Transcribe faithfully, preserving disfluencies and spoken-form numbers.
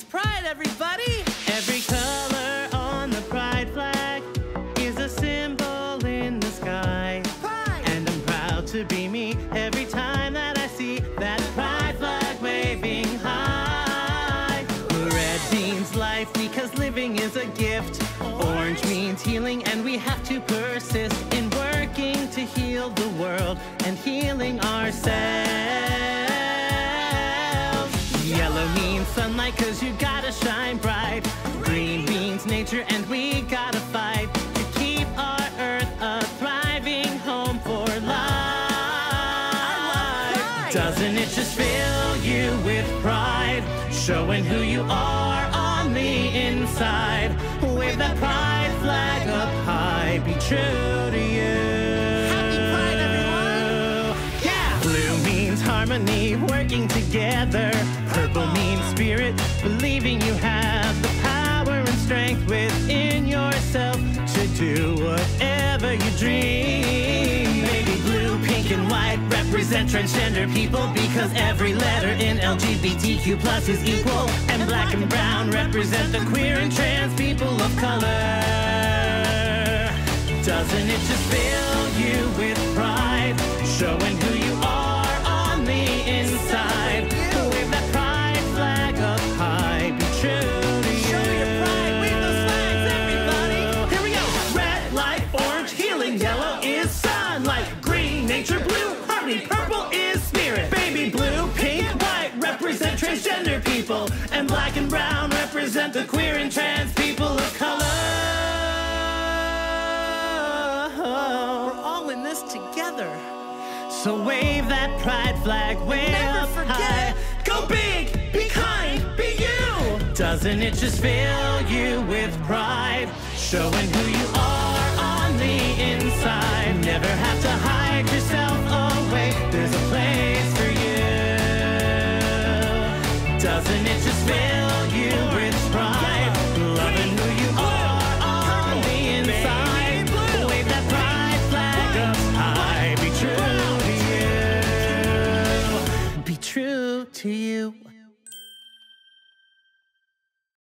It's Pride, everybody! Every color on the pride flag is a symbol in the sky. Pride! And I'm proud to be me every time that I see that pride flag waving high. Red means life because living is a gift. Orange means healing, and we have to persist in working to heal the world and healing ourselves. Yellow means sunlight, cause you gotta shine bright. Green means nature, and we gotta fight to keep our earth a thriving home for life. Doesn't it just fill you with pride, showing who you are on the inside? Wave that pride flag up high, be true to you. Happy Pride, everyone! Yeah! Blue means harmony, working together. Purple means spirit, believing you have the power and strength within yourself to do whatever you dream. Baby blue, pink, and white represent transgender people, because every letter in L G B T Q plus is equal. And black and brown represent the queer and trans people of color. Doesn't it just fill you with pride, showing who you are on the inside? Wave that pride flag up high, be true to you. Show your pride, wave those flags, everybody! Here we go! Red light, orange healing, yellow is sunlight, green nature, blue harmony, purple is spirit. Baby blue, pink, white represent transgender people, and black and brown represent the queer and trans people of color. We're all in this together. So wave that pride flag way Never up forget. high. Go big, be kind, be you. Doesn't it just fill you with pride, showing who you are on the inside? Never have to hide yourself away, there's a place for you. Doesn't it just fill you with pride, loving who you are on the inside? Wave that pride flag up high, be true to you. Be true to you.